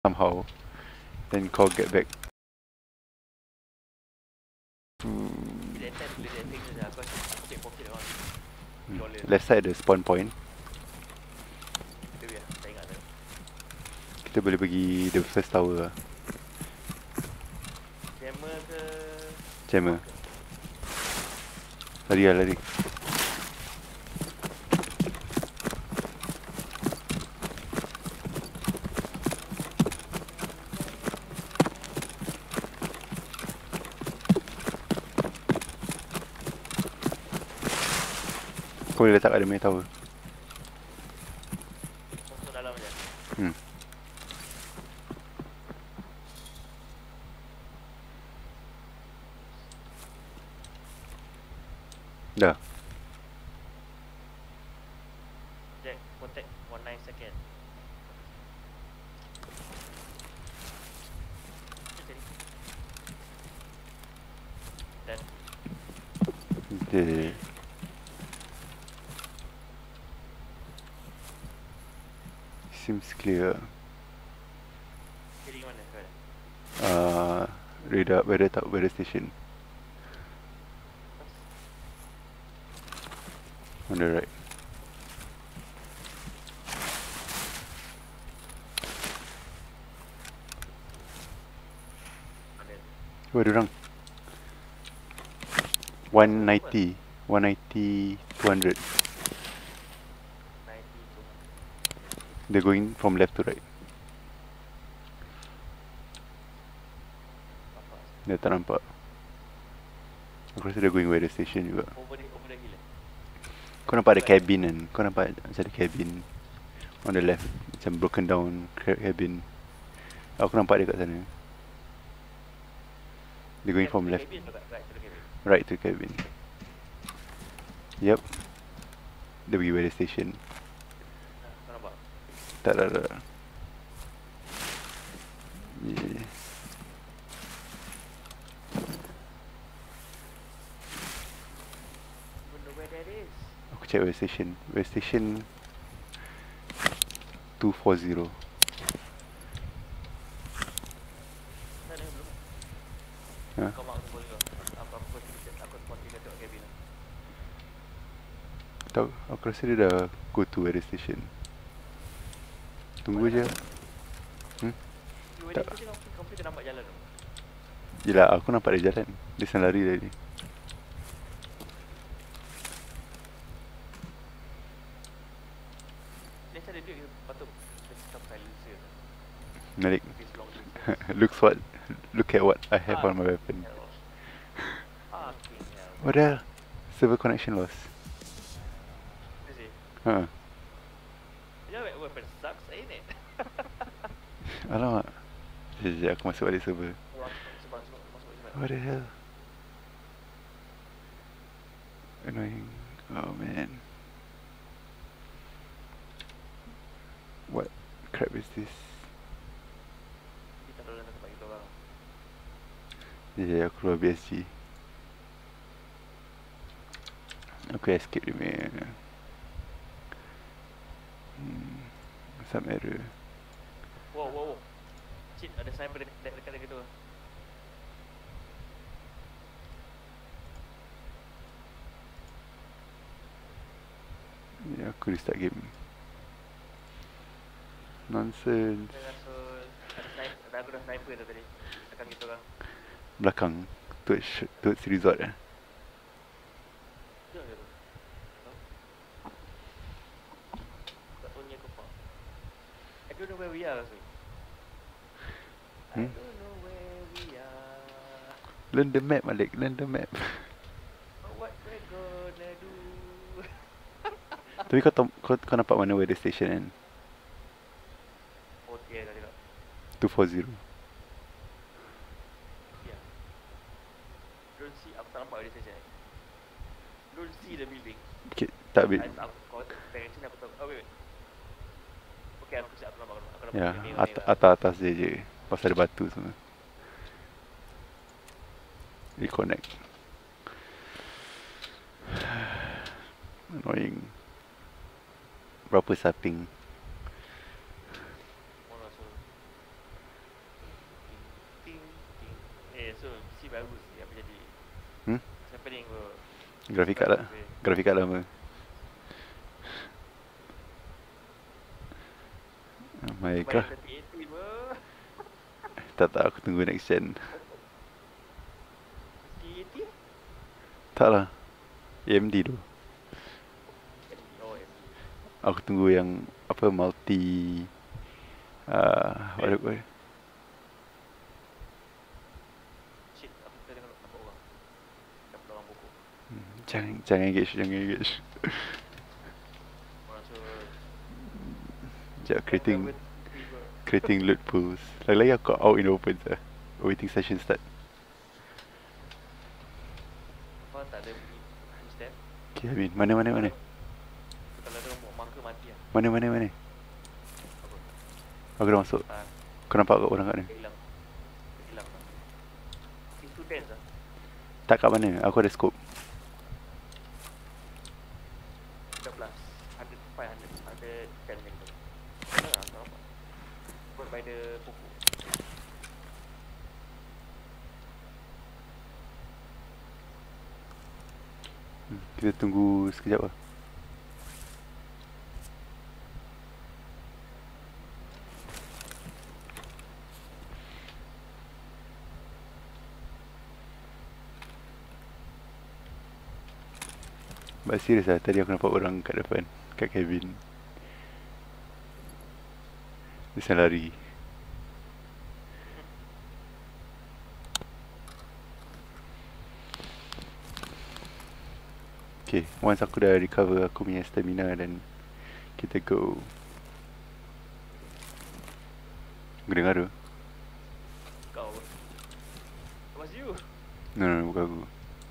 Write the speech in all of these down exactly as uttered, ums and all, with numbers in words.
somehow. Then kau get back. Left side ada spawn point. Kita boleh pergi the first tower lah. Jammer ke? Jammer. Lari lah, lari. Kau boleh letak kat dia punya tower. Masuk dalam je. Hmm. Dah. Jack, contact nineteen second. Dan Okay. Seems clear. kiri mana sekarang? Uh, radar, weather tak, weather station. On the right. Ada. Oh, ada orang. one ninety. one ninety, two hundred. ninety tu. They're going from left to right. Apa? Dia tak nampak. Aku rasa dia going weather station juga. Over the over the hill. eh? Kau nampak ada cabin kan? Kau nampak macam ada cabin on the left, macam broken down ca- cabin. Aku nampak dia kat sana. They're going from left, Cabin atau kat right to the cabin? right to cabin. Yup. Dia pergi weather station. Nah, kau nampak? Tak, tak, tak. Yeah. Don't know where that is. Aku check weather station. Weather station two forty. Dah dah belum? Ha? Kau mark semua juga. Aku aku aku aku continue tengok cabin. Tahu, aku rasa dia dah go to weather station. Tunggu je. Hmm? You Tak. wedding tu kau kau nampak jalan tu. Yelah, aku nampak dia jalan. Dia sedang lari tadi. Next time dia patut sampai loser. Malik. This long distance. Looks what look at what I have on my weapon. Fucking hell. What the hell? Server connection lost. Is it? Ha. Your weapon sucks, ain't it? Alamak. Sekejap, sekejap, aku masuk balik server. Sebab sebab sebab masuk macam What the hell? Annoying. Oh man. What crap is this? kita dulu nak tempat kita orang. Ya, yeah, aku keluar B S G. Aku escape dia punya. Hmm. Some error. Wow, wow, wow. Cik, ada sniper dekat dekat dekat tu. Ya, aku restart game. Nonsense. Saya rasa ada sniper, ada aku dah sniper tu tadi. Dekat kita orang. Belakang. Towards, towards resort eh. Jom je tu. Tak tahu ni aku apa. I don't know where we are actually. I Hmm? don't know where we are. Learn the map, Malik. Learn the map. What we're gonna do. Tapi kau, tahu- kau, kau nampak mana weather station kan? Oh, dia dah tengok. two forty. Yeah. Don't see, aku tak nampak dia saja. Don't see the building. Okay, tak I, bit. aku, kau dari sini aku tahu. Oh, wait, wait. Okay, aku siap, aku nampak, aku nampak. Aku nampak Ya, building at, ni lah. atas-atas dia je. Pasal ada batu semua. Reconnect. Annoying. Berapa sapping? Mana so? Eh, so mesti bagus ni apa jadi. Hmm? Siapa ni kau? Grafik card lah. Grafik card lama. My Bayar god. thirty eighty ber. Tak tak, aku tunggu next gen. thirty eighty? Tak lah. A M D tu. Oh, M D. Aku tunggu yang apa multi uh, what do you Shit, aku tadi nampak nampak orang. Nampak orang pokok. Jangan jangan engage, jangan engage. Orang so Sekejap, creating creating loot pools. Lagi-lagi aku out in the open sah. Waiting session start. kau tak ada bunyi step. Okay, Amin. Mana mana mana? Kalau ada orang marker mati lah. Mana mana mana? Apa? Aku dah masuk. Tak. Kau nampak kat orang kat mana? Dia hilang. Dia hilang lah. Itu dance lah. Tak kat mana? Aku ada scope. thirteen. Ada five hundred. Ada ten lagi. Mana lah aku nampak. Buat by the pokok. Hmm, kita tunggu sekejap lah. But serius lah, tadi aku nampak orang kat depan, kat cabin. Dia sedang lari. Okay, once aku dah recover aku punya stamina dan kita go. Aku dengar tu. Kau. Was you? No, no, no, bukan aku.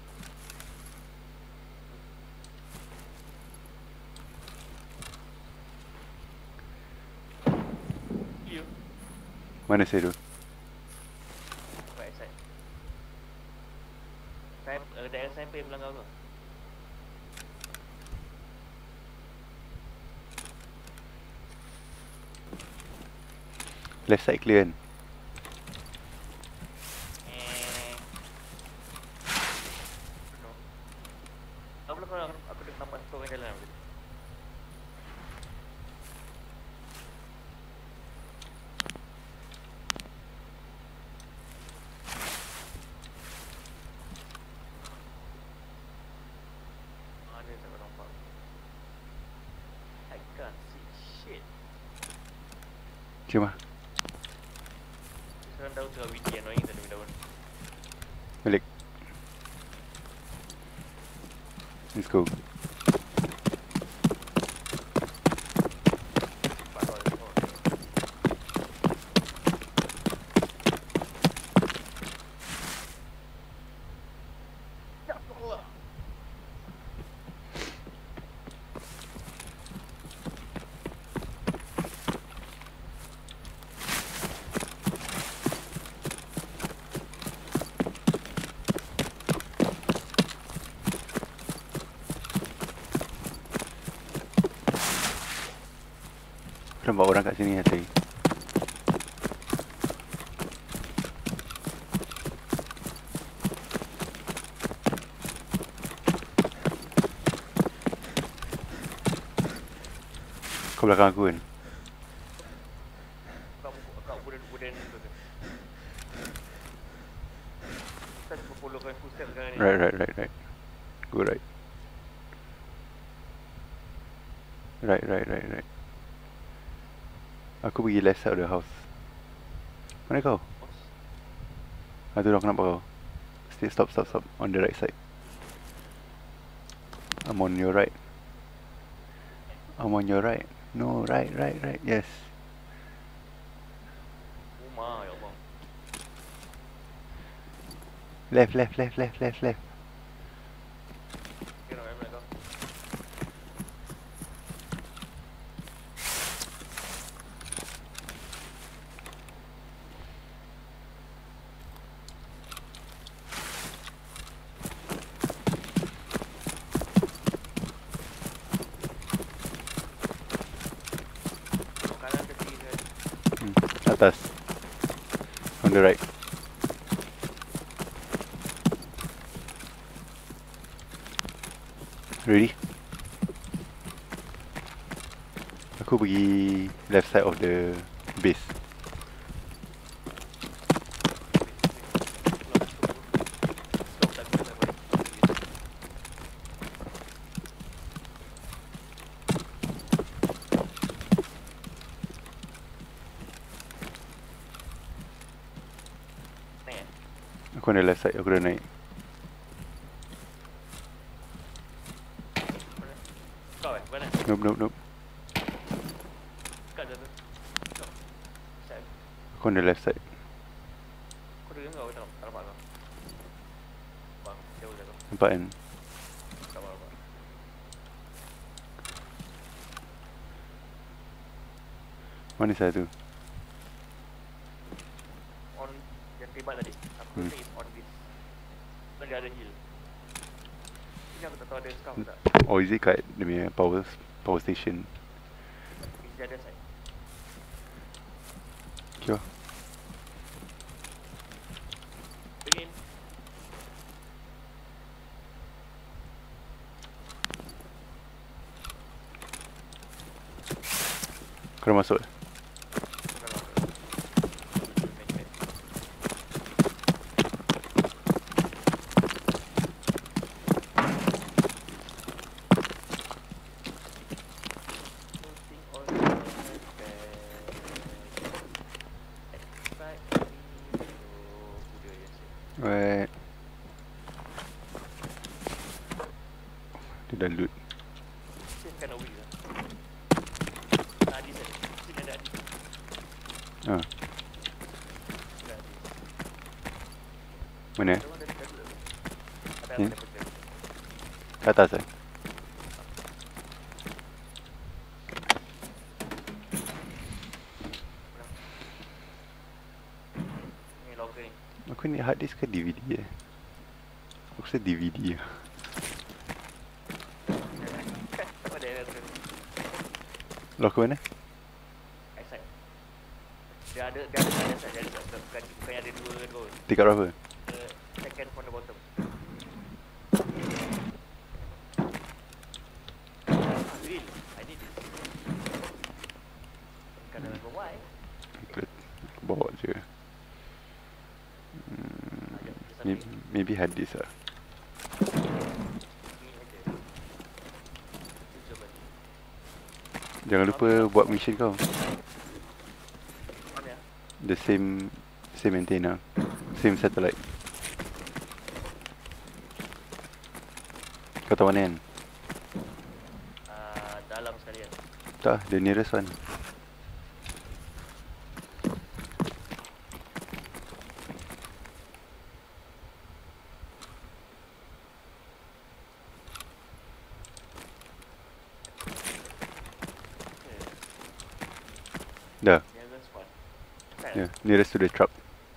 You. Mana saya tu? Right side. Saya uh, daerah sampai belah kau ke? Left side clear kan? Eh. No. Apa lah kau aku dah nampak kau kat jalan tadi. Ada tak kau nampak? I can't see shit. Cuma Sekarang daun tengah windy annoying tak ada daun. balik. Let's go. Pak kau ada kau. Ya Allah. Aku nampak orang kat sini tadi. Kau belakang aku kan? Kau kau wooden wooden tu tu. Kita cuma follow kan footstep sekarang ni. Right, right, right, right. Go right. Right, right, right, right. Aku pergi left side of the house. Mana kau? Ah, tu dah aku nampak kau. Stay, stop, stop, stop. On the right side. I'm on your right. I'm on your right. No, right, right, right. Yes. Rumah ya Allah. Left, left, left, left, left, left. Kira mana kau? Kau kanan ke kiri kan? Hmm. Atas. On the right. Ready? Aku pergi left side of the base. Aku on the left side, aku dah naik. Kau eh? Mana? Nope, nope, nope. Kat tu. Kau. Side. Aku on the left side. Kau dengar kau tak tak nampak kau. Bang, jauh dah kau. Nampak kan? Tak apa-apa. Mana saya tu? On yang tembak tadi. Aku Hmm. rasa is on this. Negara hill. Ini aku tak tahu ada scout tak. Oh, is it kat dia punya power, power station? Is the other side. Okay lah. Begin. Kau dah masuk? Right. Dia dah loot. Save kan away lah. Adi saya. Sini ada Adi. Ha, Ada Adi. mana? Ada orang dari tadi lah. Ada Hmm. apa dapat dari. Kat atas eh? Ni logger ni. Aku ni hard disk ke D V D eh? Aku rasa D V D lah. Apa ada yang ada. Locker mana? Outside. Dia ada dia ada side side dia ada side bukan bukan ada dua dua. Tingkat berapa? Uh, second from the bottom. Ah, real. I need this. Bukan dalam gua why? Aku aku bawa je. Hmm, Ajak kita may- sampai maybe hard disk lah. ni aja. Jujur balik. Jangan lupa buat mission kau. Mana ya? The same same antenna, same satellite. Kau tahu mana kan? Ah, dalam sekali kan. Tak, the nearest one. Dah, Nearest one. Side. yeah, nearest to the truck.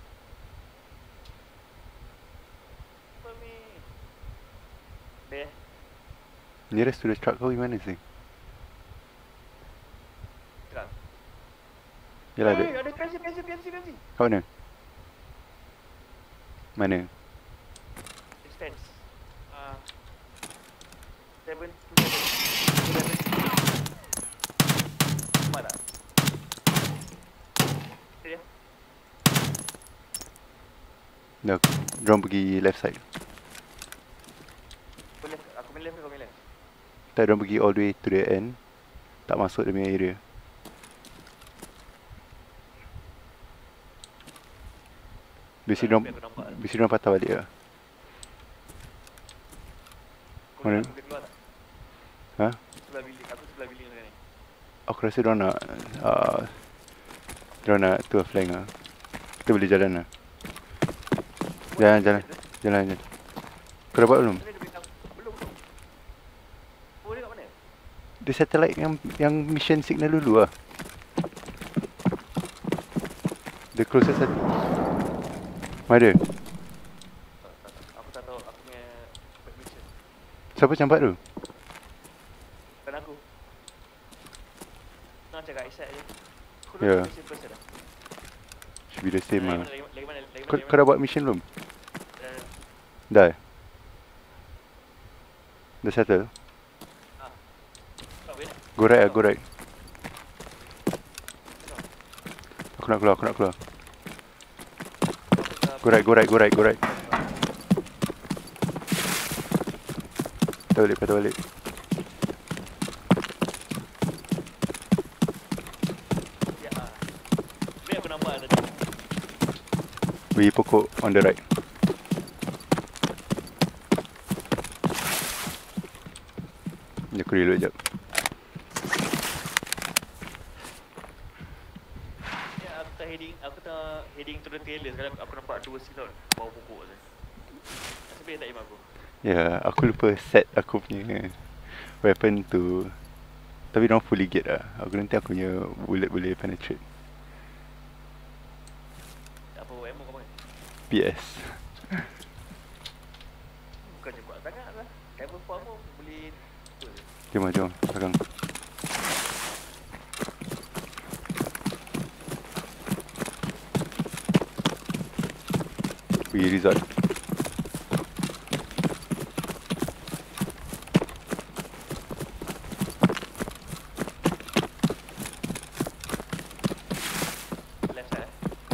Apa ni? There. Nearest to the truck kau di mana sih? Terang. Yalah, Eh, ada. ada pensi, pensi, pensi, pensi. Kau mana? Mana? Distance. Ah. Seven to seven. Mana? Dia. Dah, dorang pergi left side. Aku left, aku main left ke kau main left? Tak, dorang pergi all the way to the end. Tak masuk dia punya area. Biasa dorang, Aku nampak. biasa dorang patah balik lah. Kau Mana? nak aku keluar tak? Ha? Sebelah bilik, aku sebelah bilik dengan ni. Aku rasa dorang nak uh, dorang nak tour flank lah. Kita boleh jalan lah. Jalan, jalan. Jalan, jalan. Kau dapat belum? Mana dia bintang? Belum, belum. Oh, dia kat mana? Dia satellite yang yang mission signal dulu lah. The closest sat- Mana? Tak, tak, tak. Aku tak tahu, aku punya permission. Siapa campak tu? Bukan aku. Nak cakap Aisyah je. Aku Ya. dah permission person dah. Should be the same Lagi lah. mana, lagi mana, lagi mana, lagi Kau, mana, kau dah buat mission belum? dah, Dah eh? Dah settle? Go right lah, go right. Kenapa? Aku nak keluar, aku nak keluar. Apa Go right, go right, go right, go right. Patah balik, patah balik. Ya ah. Biar aku nampak tadi. Bagi pokok on the right. Sekejap, aku reload sekejap. Ya, aku tak heading, aku tak heading to the trailer. Sekarang aku nampak dua silon bawah pokok tu. Nasib baik tak aim aku. Ya, aku lupa set aku punya weapon tu. Tapi diorang fully geared lah. Aku nanti aku punya bullet boleh penetrate. Apa ammo kau pakai? P S. Bukan cepat sangat lah. Level four ammo boleh tu je. Jom lah, jom. Belakang. Pergi resort. Left side eh.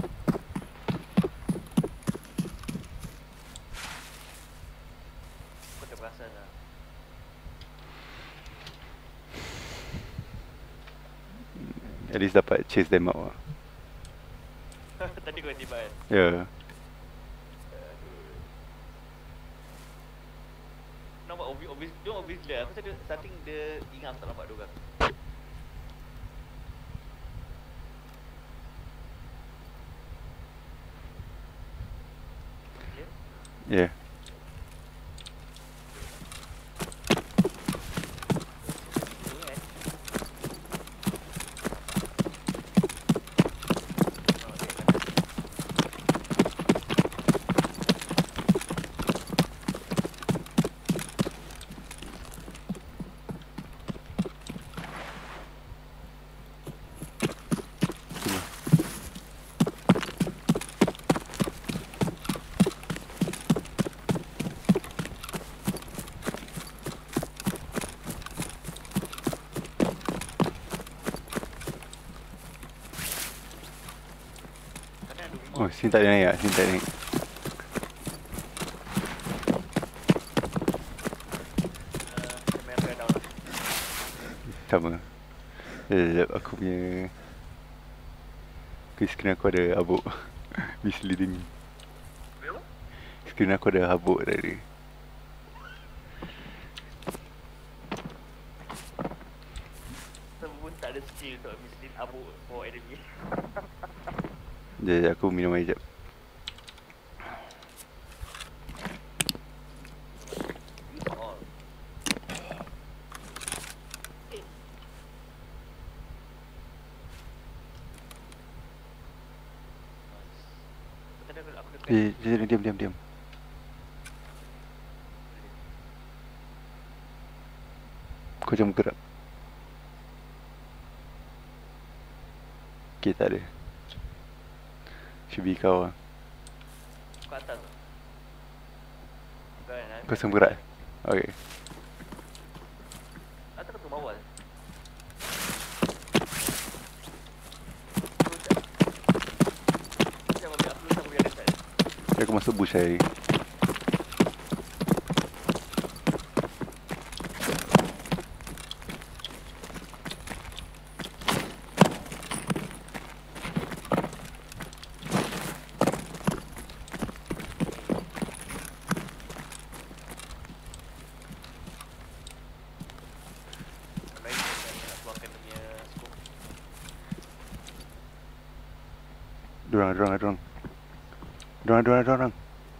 Aku tak perasan lah. At least dapat chase them out lah. Tadi kau tiba kan? Ya. Nampak obvious, obvious, dia obvious lah. Aku tadi starting dia ingat tak nampak dua orang. Okay. Ya. Dua kan? Oh, okay. Sana ada rumah. Oh, sini tak ada naik lah. Sini tak ada naik. Uh, kamera down lah. Sama. Sekejap, aku punya Ke screen aku ada habuk. Misleading. Apa? Screen aku ada habuk tadi. Semua pun tak ada skill untuk mislead abu for enemy. Sekejap, sekejap, aku minum air sekejap. Use all. Eh. Tadi aku aku dekat. Eh, sekejap, diam, diam, diam. Kau jangan bergerak. Okay, tak ada. Should be kau lah. Kau atas tu. Bukan lah. Kau jangan bergerak. Okay. Atas ke bawah je? Sekejap, aku aku letak biar dekat. Aku masuk bush tadi. Baik, saya nak keluarkan punya scope. Dorang, dorang, dorang. Dorang, dorang, dorang.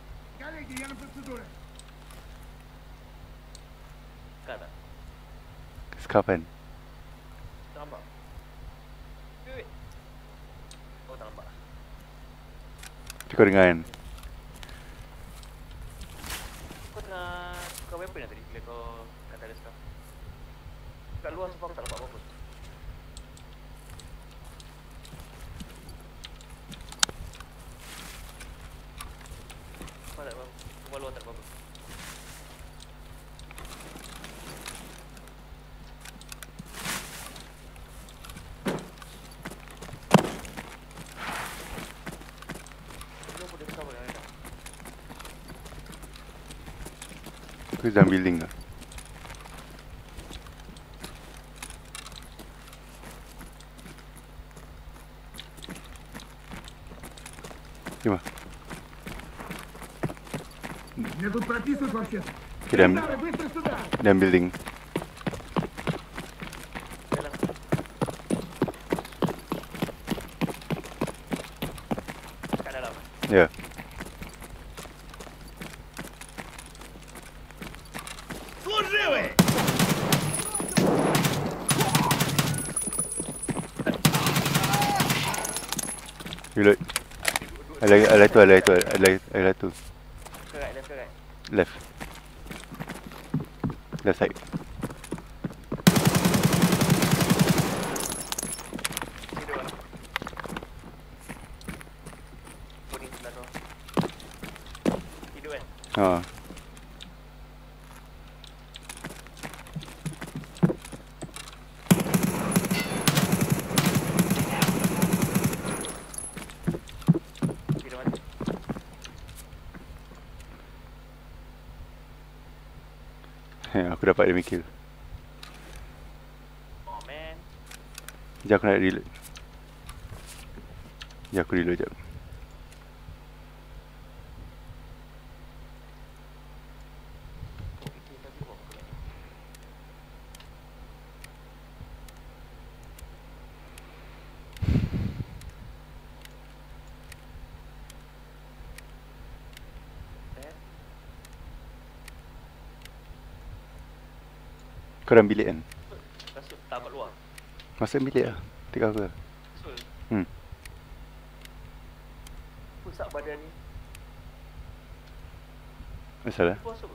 Dekat tak? Scarf kan? Tak nampak? Wait, wait. Oh, tak nampak. Macam kau dengar kan? Kau tengah tukar weapon lah tadi bila kau kata ada stuff. Kat luar sebab aku tak nampak apa-apa. Kau tak apa-apa. Kau luar tak apa-apa. Aku dalam building lah. Cuma. Не тут прописывают вообще. Okay, dalam, Сары, быстро сюда! dalam building. Jalan. Kat dalam. Ya. Yeah. Служивый! Reload. Ada ada tu, ada tu, ada ada tu. Ke right, left ke right. Left. Left side. Sini dua. Kuning sebelah tu. Hidup kan? Ha. Hidup mati. Aku dapat demi kill. Oh man. Sekejap aku nak reload. Sekejap aku reload sekejap. Okay, tadi buat apa ni? Eh, Kau dalam bilik kan? kasut tak kat luar. Masuk bilik lah. Take cover. Kasut. Hmm. Pusat badan ni. Masalah. Bos apa?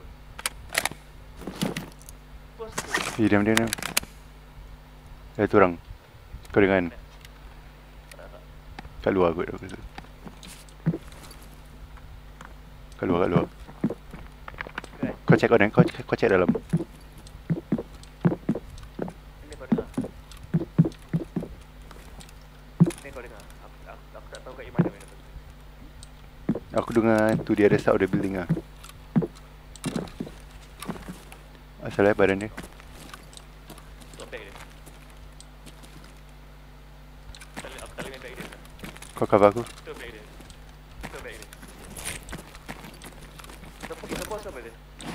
Bos apa? Eh, diam, diam, diam. Ada tu orang. Kau dengar kan? Tak, tak. Kat luar kot aku rasa. Kat luar, kat luar. Right. Kau check kau kau, kau check dalam. Ini kau dengar. Ini kau dengar. Aku, aku, aku tak tahu kat mana mana. Aku dengar tu dia ada side of the building lah. Asal lah badan dia. Sobek dia. Tali, aku tali main bag dia. Kau cover aku. Itu bag dia. Itu bag dia. Kita, kita pause apa dia?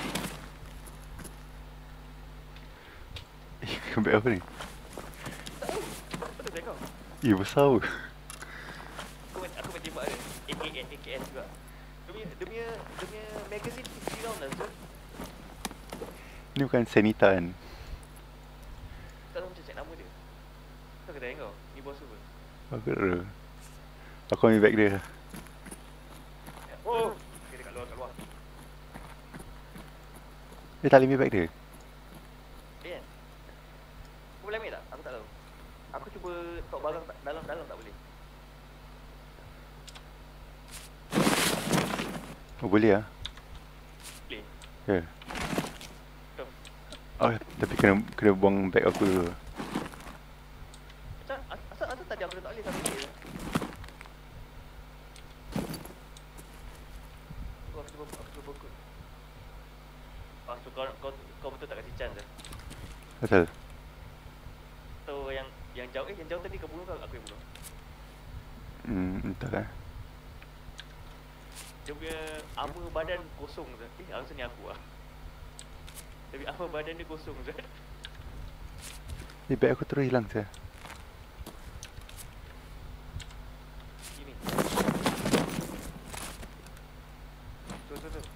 Eh, kau bag apa ni? Tak tahu. Apa tu bag kau? Eh, besar pun. Aku main, aku main tembak dia. A K S, A K S juga. Dia punya, dia punya, dia punya magazine fifty round lah Zul. Ni bukan Senita kan? Tak tahu macam cek nama dia. Kau kata kau? Ni bos apa? Aku tak tahu. Aku ambil bag dia. Oh! Okay, dia kat luar, kat luar. Dia tak boleh ambil bag dia. Dia kan? Kau boleh ambil tak? Aku tak tahu. Aku cuba tok barang tak, dalam-dalam tak boleh. Oh, boleh lah. Boleh? Ya. Yeah. Betul. Oh, tapi kena kena buang bag aku dulu. Macam, asal, asal tadi aku dah tak boleh sampai dia. Aku cuba, aku cuba fokus. Ah, so kau, kau, kau betul tak kasi chance eh? Asal? So yang yang jauh, eh yang jauh tadi kau bunuh kau, aku yang bunuh. Hmm, entah lah. Dia punya armor badan kosong je. Eh, rasanya aku lah. Tapi armor badan dia kosong je. Eh, bag aku terus hilang saya. Sini. Tu, tu, tu.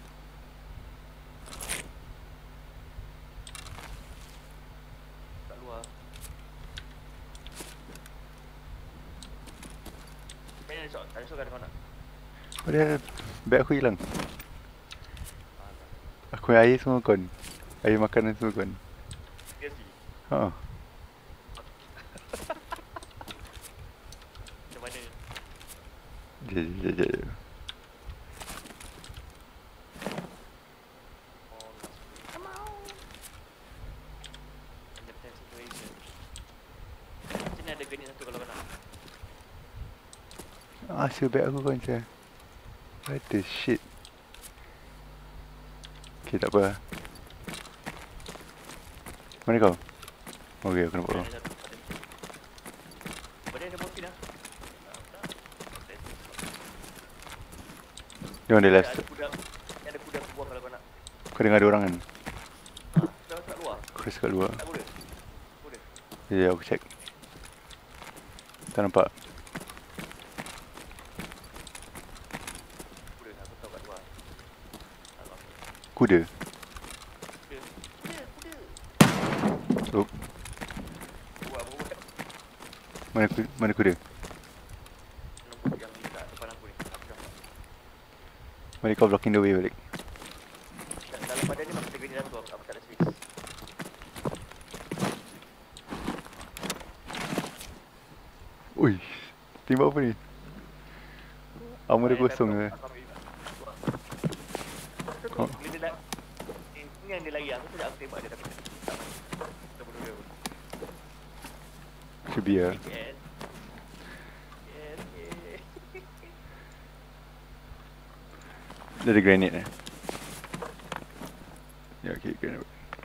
Kat luar. Mana ada shot? Ada shot kat kau nak? Oh, dia bag aku hilang. Alah. Aku air semua kon. Air makanan semua kon. Seriously? Ha. Macam mana? Jap, jap, jap, jap. Oh, come on. Understand situation. Sini ada grenade satu kalau kau nak. Ah, si bag aku kon saya. What the shit. Okay, tak apa. Mana kau? Okay, aku nampak kau. Ada satu, ada. Boleh ada motif dah. Ah, tak. Dia on the Ada left. ada kuda. Ada kuda aku buang kalau kau nak. Kau dengar ada orang kan? Ah, dah kat luar. Aku rasa kat luar. Tak boleh. Boleh. Ya, yeah, aku check. Tak nampak. Kuda aku tahu kat luar. Allah. Kuda. Kuda. Kuda, kuda. Oh, Buat buat. mana kuda? Mana kuda? Nombor yang ni kat depan aku ni. Aku dah. Mana kau blocking the way balik? Dan dalam badan ni masih ada grenade tu. Aku tak ada space. Ui, tembak apa ni? Armor dia Main kosong laptop, ke? aku ambil juga. Tu, tu, Oh. bila dia dah- ni ni yang dia lari. Aku sedap aku tembak dia tapi dia tak mati. Kita bunuh dia pun. Should be a... Yes. Yes, yes. Dia ada grenade eh? Ya, okay, grenade.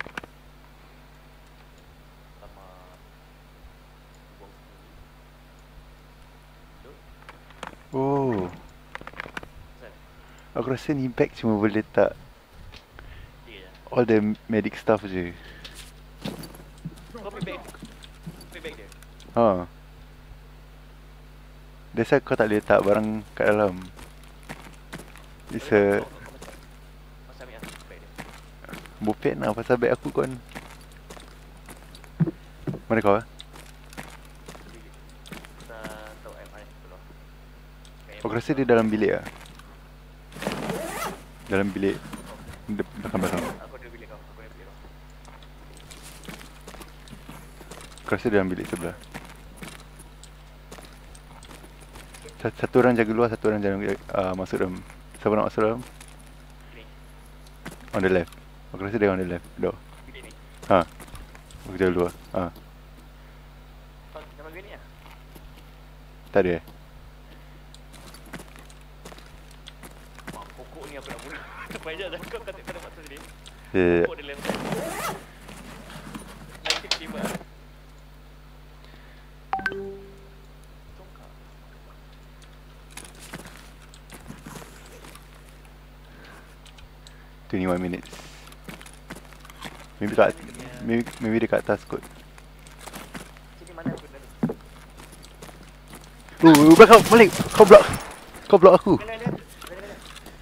Sama buang sini. Tu. Oh, Asal? aku rasa ni bag cuma boleh letak Dia je. all the medic stuff je. Kau ambil bag. Ambil bag dia. Ha. That's why kau tak boleh letak barang kat dalam. It's a... Kau- kau- kau masih- masih ambil lah bag dia. Bopek lah pasal bag aku kon. Mana kau eh? Jadi, kita tahu M I keluar. Bag Aku rasa dia dalam bilik lah. Dalam bilik de- belakang-belakang. Aku ada bilik kau. Aku ada bilik kau. Aku rasa dalam bilik sebelah. Sa- Satu orang jaga luar, satu orang jangan uh, masuk dalam. Siapa nak masuk dalam? Ni. On the left. Aku rasa dia on the left door. Bilik ni. Ha. Aku jaga luar. Ha. Kau nama gini lah. Tak ada eh? Mak pokok ni aku nak bunuh. Terpajak dah kau kata kau maksud sini. Ya, ya, ya. Pokok dia lem. Nanti tiba. Tongkat. twenty-one minutes. Maybe kat maybe, maybe dekat atas kot. Sini mana aku tadi? Oh, back up, balik. Kau block. Kau block aku. Mana ada? Mana ada?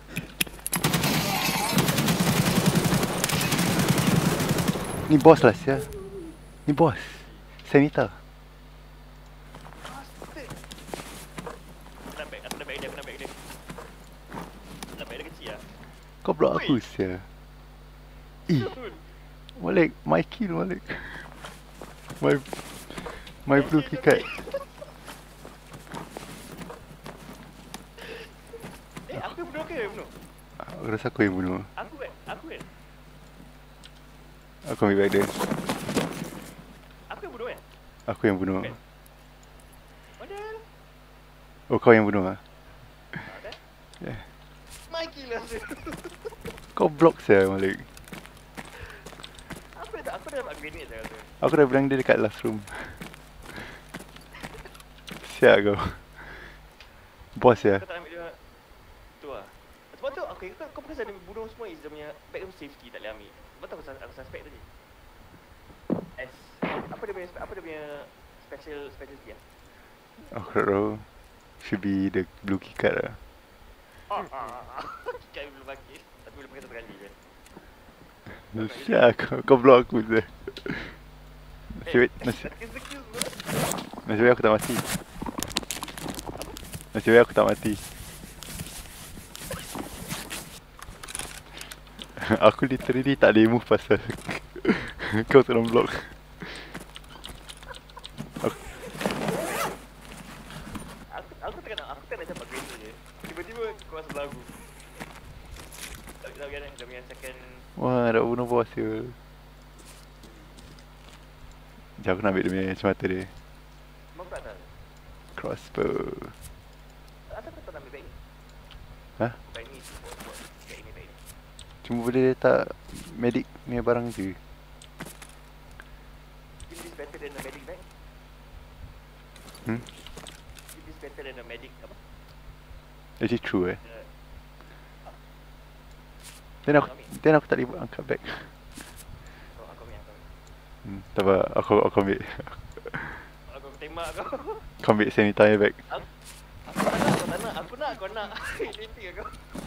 Ni boss lah sia. Ni boss. Senator. Bastard. Aku nak bag, aku nak bag dia, aku nak bag dia. Nak bag dia kecil lah. Kau block aku Ui. sia. Ih, Malik, my kill Malik. My my blue key card. Eh, aku yang bunuh ke? Bunuh? Aku rasa aku yang bunuh. Aku kan? Aku kan? Aku ambil bag dia. Aku yang bunuh kan? Aku yang bunuh. Kan? Mana? Oh, kau yang bunuh ah. Ada? Yeah. Mikey lah tu. Kau block sia Malik. Aku dah aku dah dapat grenade dah kata. Aku dah bilang dia dekat last room. Siap kau. Boss ya. Kau tak ambil dia. Tu lah. Sebab tu aku kau, kau perasan dia bunuh semua is dia punya back safety tak boleh ambil. Sebab tu aku, sus- aku suspect tadi. S. Apa dia punya apa dia punya special specialty ah? Aku tak tahu. Should be the blue key card lah. Ah ah. Kau belum pakai. Tapi boleh pakai satu kali je. Siap kau. Kau block aku je. Nasib baik, Eh, nasib, excuse, excuse, bro. nasib baik aku tak mati. Nasib baik aku tak mati. Aku literally tak boleh move pasal kau tolong block. Aku, Aku aku tak nak aku tak nak dapat grenade je. Tiba-tiba kau masuk lagu. Tak tahu kan dia punya second. wah, dah bunuh bos je. Sekejap aku nak ambil dia punya kacamata dia. Mau tak tahu. Crossbow. Asal kau tak nak ambil bag ni? Hah? Bag ni buat buat bag ni bag ni. Cuma boleh letak medic ni barang je. Is this better than a medic bag? Hmm? Is this better than a medic apa? Actually true eh. Uh, Then aku, then aku tak boleh angkat bag. oh, aku ambil, aku ambil. Hmm, tak apa, aku, aku ambil. Aku tembak kau. Kau ambil sanitizer bag. Aku, aku tak nak, aku tak nak, aku nak, kau nak. Letik kau.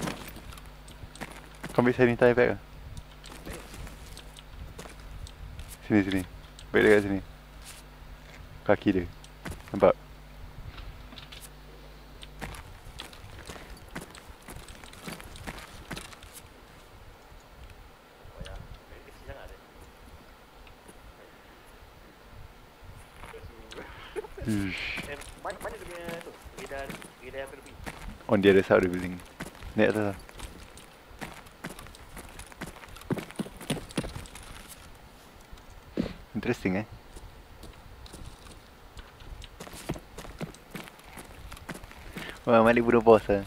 Kau ambil sanitizer bag lah. Sini, sini. Bag dekat sini. Kaki dia. Nampak? Oh ya, very kecil sangat dia. Uish. Eh, mana, mana dia punya tu? Radar, radar yang terbit. On the other side of the building. Naik atas lah. Interesting eh. Wah, Malik bunuh bos lah.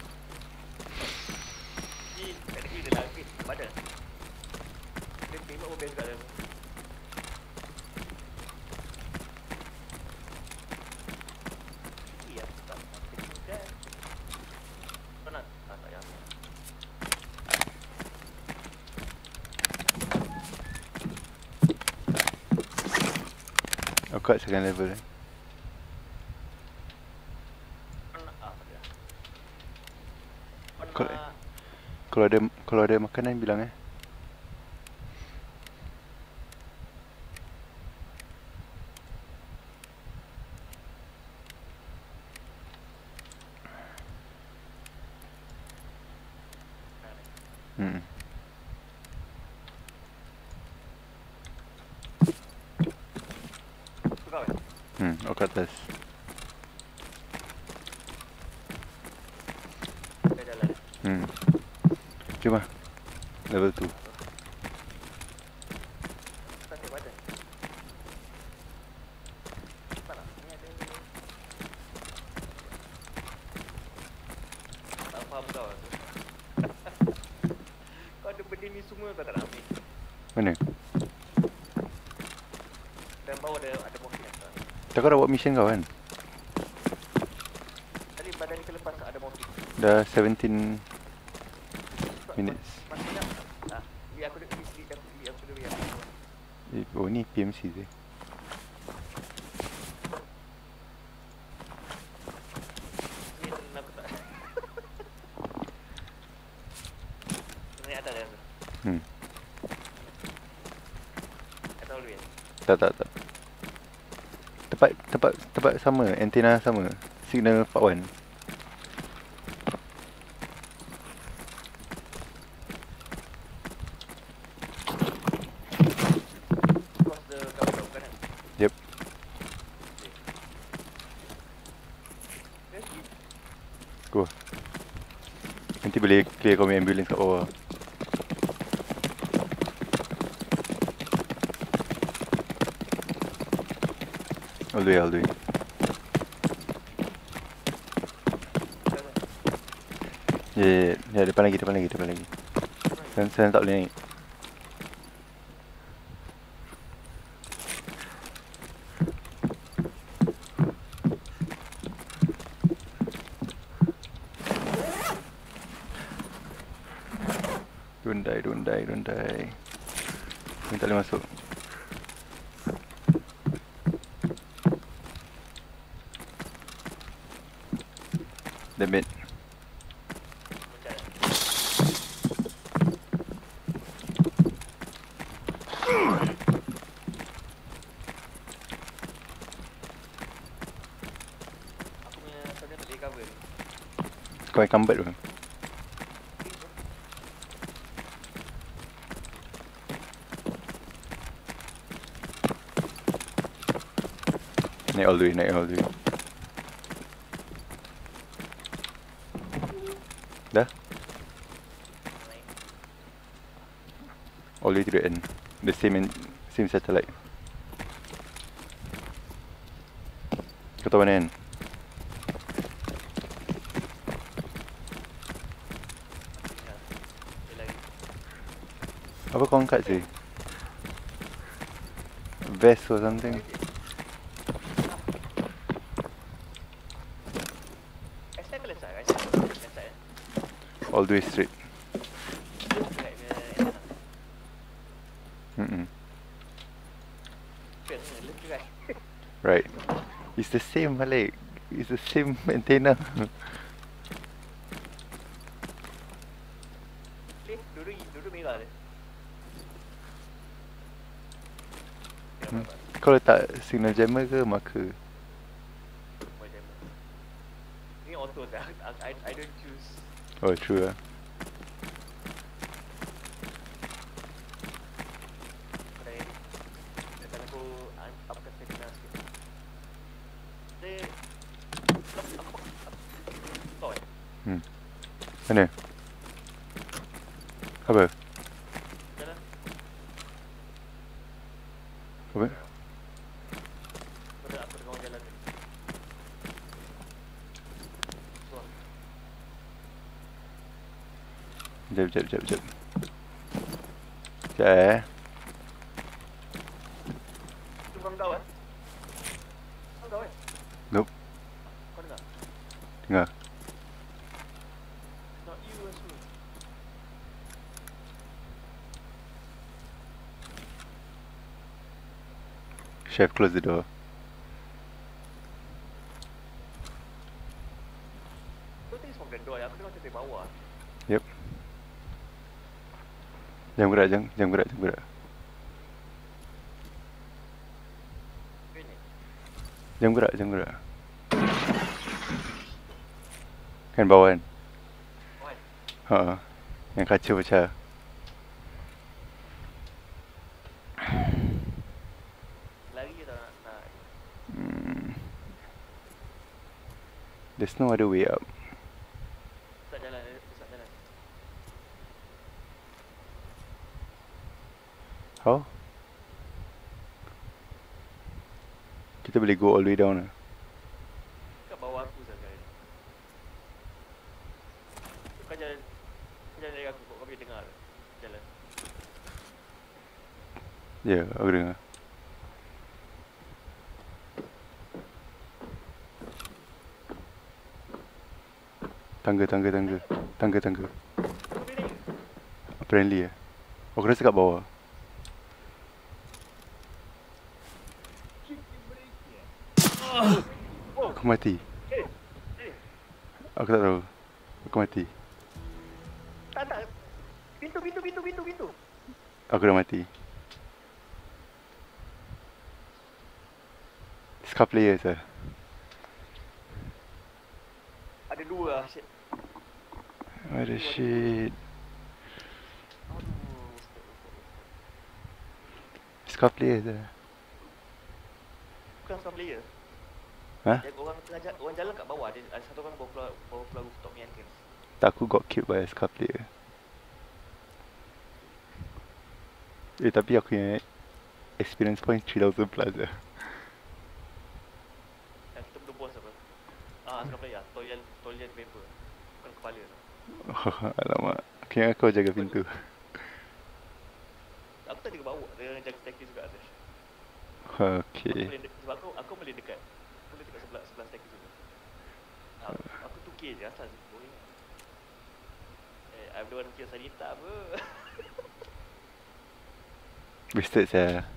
Ni, kat negeri dia dah habis. Mana? Dia tembak pun best kat dia. Iya, tak sampai juga. Kau nak? Ah, tak payah. Aku kat second level eh. Kau nak? Ah, tak payah. Kau Kau- nak? Kalau ada kalau ada makanan bilang eh. Hmm. Tu kau eh? Hmm, aku kat atas. Dah jalan. Hmm. Jom lah. Level tu. Tak tengok badan. Tak nak. Ni ada. Tak faham kau tu. Kau ada benda ni semua kau tak nak ambil. Mana? Dan bawah ada ada mobil atas. Tak kau dah buat mission kau kan? Tadi badan ni terlepas ada mobil. Dah seventeen minutes. Masih nak? Ah, biar aku duduk di sini aku biar aku duduk biar. Eh, oh ni P M C je. Ni aku tak. Naik atas dah tu. Hmm. Atas dulu ya. Tak tak tak. Tempat tempat tempat sama, antena sama. Signal part one. Cross the cover bukan kan? Yep. Yes. Go. Nanti boleh clear kau punya ambulance kat bawah. All the way, all the way. Ya, yeah, yeah, yeah. Depan lagi, depan lagi, depan lagi. Sen, sen tak boleh naik. Don't die, don't die, don't die. Ni tak boleh masuk. Damn it. Aku punya saja tak boleh cover ni. Kau yang combat pun. Naik all the way, naik all the way. Dah? Naik. All the way to the end. The same and same satellite. Kau tahu mana kan? Tinggal. Dia lagi. Apa kau angkat sih? Vest or something? Left side ke left side? Right side? Left side eh? All the way straight. Right punya yang mana? Mm-mm. Left ke left ke right? Right. It's the same Malik. It's the same antenna. Leh, dulu dulu merah dia. Hmm. Kau letak signal jammer ke marker? Macam mana? Ni auto dah. I, I, I don't choose. Oh true lah. Kedai ni. Dan aku an- upkan stamina sikit. Dia... Aku... Aku... Kau eh? Hmm. Mana? Apa? Jalan. Apa? Aku dah, aku dengar jalan tadi. Suar. Jap, jap, jap, jap. Sekejap eh. Tu bukan kau eh? Bukan kau eh? Nope. Kau dengar? Dengar. Not you as well. Chef, close the door. Kau tadi smoke the door ya? Aku dengar dari bawah. Yep. Jangan gerak, jangan, jangan gerak, jangan gerak. Ini. Jangan gerak, jangan gerak. Kan bawah kan? What? Haa. Yang kaca pecah. Lari ke tak nak? nak? Hmm. There's no other way up. Tak jalan, tak jalan. How? Kita boleh go all the way down lah. Kat bawah aku saja ni. Kau jalan, kau jalan dari aku, kau boleh dengar jalan. Ya, yeah, aku dengar. Tangga, tangga, tangga. Tangga, tangga. Kau boleh naik ke? Apparently ya. Aku rasa kat bawah. Oh, Aku mati. eh, eh. Aku tak tahu. Aku mati. Tak, tak. Pintu, pintu, pintu, pintu, pintu. Aku dah mati. Scar players lah. Ada dua lah, shit. What the shit. Aduh. Scar players lah. Bukan sama player. Hah? Yang orang tengah jalan, orang jalan kat bawah, ada, ada satu orang bawa keluar, bawa keluar rooftop ni entrance. Tak, aku got killed by a Scar player. Eh tapi aku punya experience point three thousand plus lah. Dan kita belum bos apa. Ah, sekarang player. Toilet, toilet paper. Bukan kepala tu. Oh, alamak. Aku ingat kau jaga pintu. Aku tak jaga bawah, dia jaga staircase juga ada. Okay. Aku boleh de- sebab aku aku boleh dekat. Aku boleh dekat sebelah sebelah staircase juga. Aku, aku two K je asal boring. Eh, I'm the one kill Sanita apa. Wasted saya.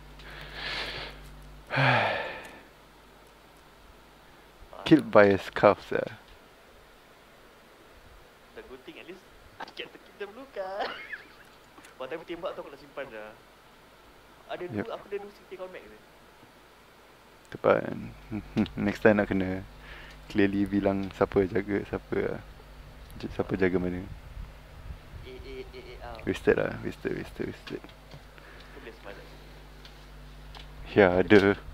Killed by a scarf sah. The good thing at least I get to keep them luka. Wah, tapi tembak tu aku nak simpan dah. Ada dua, Yep. aku ada dua city connect ni. Tepat. Next time nak kena clearly bilang siapa jaga, siapa j- siapa jaga mana. A A A A out. Wasted lah, wasted, wasted, wasted. Aku boleh semalam. Ya, ada.